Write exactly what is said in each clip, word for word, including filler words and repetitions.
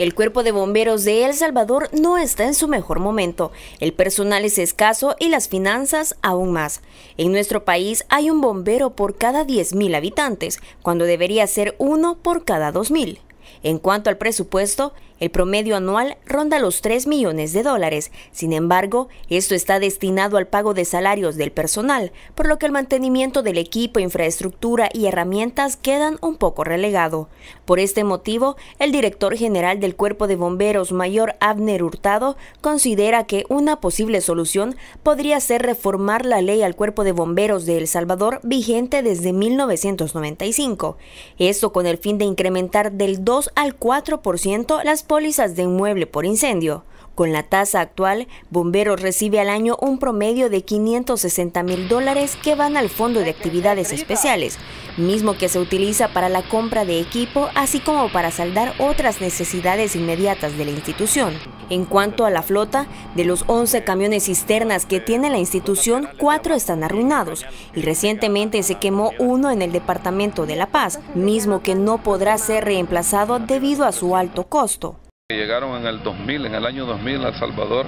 El Cuerpo de Bomberos de El Salvador no está en su mejor momento. El personal es escaso y las finanzas aún más. En nuestro país hay un bombero por cada diez mil habitantes, cuando debería ser uno por cada dos mil. En cuanto al presupuesto, el promedio anual ronda los tres millones de dólares. Sin embargo, esto está destinado al pago de salarios del personal, por lo que el mantenimiento del equipo, infraestructura y herramientas quedan un poco relegado. Por este motivo, el director general del Cuerpo de Bomberos, Mayor Abner Hurtado, considera que una posible solución podría ser reformar la ley al Cuerpo de Bomberos de El Salvador vigente desde mil novecientos noventa y cinco. Esto con el fin de incrementar del dos al cuatro por ciento las pólizas de inmueble por incendio. Con la tasa actual, Bomberos recibe al año un promedio de quinientos sesenta mil dólares que van al Fondo de Actividades Especiales, mismo que se utiliza para la compra de equipo, así como para saldar otras necesidades inmediatas de la institución. En cuanto a la flota, de los once camiones cisternas que tiene la institución, cuatro están arruinados y recientemente se quemó uno en el departamento de La Paz, mismo que no podrá ser reemplazado debido a su alto costo. Llegaron en el dos mil, en el año dos mil a El Salvador,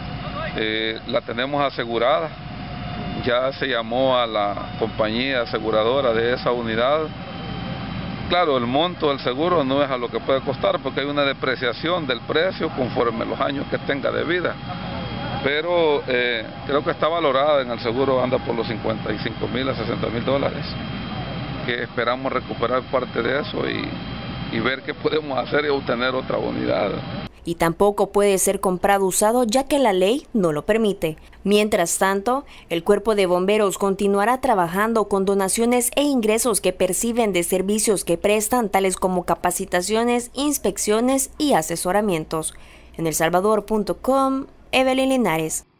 eh, la tenemos asegurada, ya se llamó a la compañía aseguradora de esa unidad. Claro, el monto del seguro no es a lo que puede costar porque hay una depreciación del precio conforme los años que tenga de vida, pero eh, creo que está valorada en el seguro, anda por los cincuenta y cinco mil a sesenta mil dólares, que esperamos recuperar parte de eso y y ver qué podemos hacer y obtener otra unidad. Y tampoco puede ser comprado usado ya que la ley no lo permite. Mientras tanto, el Cuerpo de Bomberos continuará trabajando con donaciones e ingresos que perciben de servicios que prestan, tales como capacitaciones, inspecciones y asesoramientos. En el salvador punto com, Evelyn Linares.